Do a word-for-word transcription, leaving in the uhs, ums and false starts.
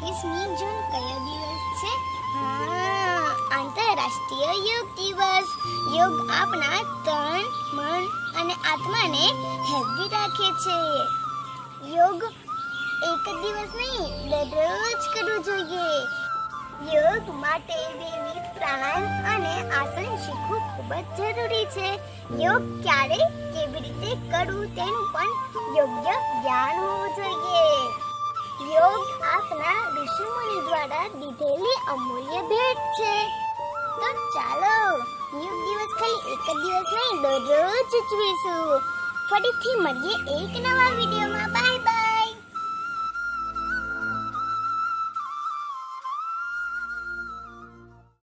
એકવીસમી જૂન કયો દિવસ છે? હા, આંતરરાષ્ટ્રીય યોગ દિવસ. યોગ આપણા તન, મન અને આત્માને હેલ્ધી રાખે છે. યોગ એક જ દિવસ નહીં, દરરોજ કરવું જોઈએ. યોગ માટે વિવિધ પ્રાણાયામ અને આસન શીખવું ખૂબ જ જરૂરી છે. યોગ ક્યારે કેવી રીતે કરવું તેનું પણ યોગ્ય જ્ઞાન હોવું જોઈએ. યોગ આપના ઋષિમુનિ દ્વારા દીધેલી અમૂલ્ય ભેટ છે. તો ચાલો યોગ દિવસ ખાલી એક જ દિવસ નહીં, દરરોજ ઉજવીશું. ફરીથી મળીએ એક નવા વિડીયોમાં.